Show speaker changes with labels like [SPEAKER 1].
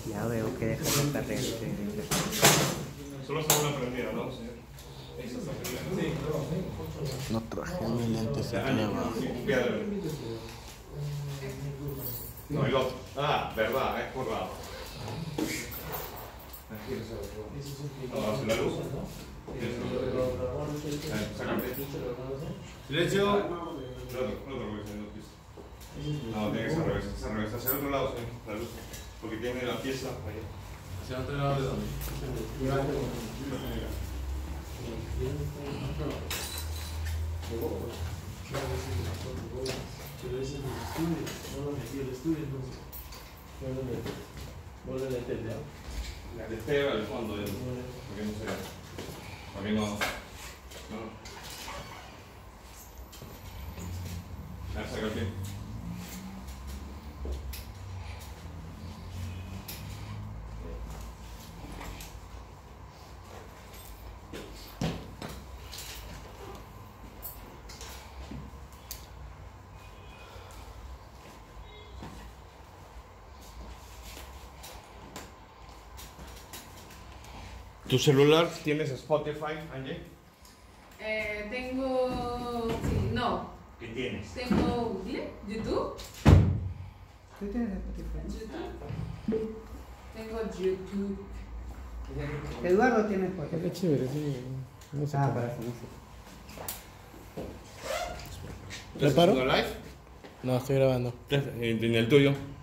[SPEAKER 1] Ya veo que dejas de cargar.
[SPEAKER 2] Solo está una prendida, ¿no, señor?
[SPEAKER 3] No traje mi lentes de abajo.
[SPEAKER 2] No, el otro. Ah, verdad, es curvado. Vamos a la luz. Silencio. El otro, no, tiene que ser al revés. Hacia el otro lado, señor, la luz. Porque tiene la pieza allá. ¿Hacia el otro lado de dónde?
[SPEAKER 4] Pero ese es el estudio, no lo metí el estudio, entonces. ¿Vos le metés, ya?
[SPEAKER 2] La de Esteba al fondo, porque no sé. Porque no. No. Saca el pie. ¿Tu celular tienes Spotify, Angie?
[SPEAKER 5] Tengo... Sí, no.
[SPEAKER 2] ¿Qué tienes?
[SPEAKER 5] Tengo Google, YouTube.
[SPEAKER 1] ¿Tú tienes Spotify?
[SPEAKER 5] YouTube. Tengo YouTube.
[SPEAKER 1] Eduardo tiene Spotify.
[SPEAKER 3] Qué chévere, sí. No sé.
[SPEAKER 1] Para su música.
[SPEAKER 3] ¿Preparo?
[SPEAKER 2] ¿Estás haciendo live?
[SPEAKER 3] No, estoy grabando.
[SPEAKER 2] ¿En el tuyo?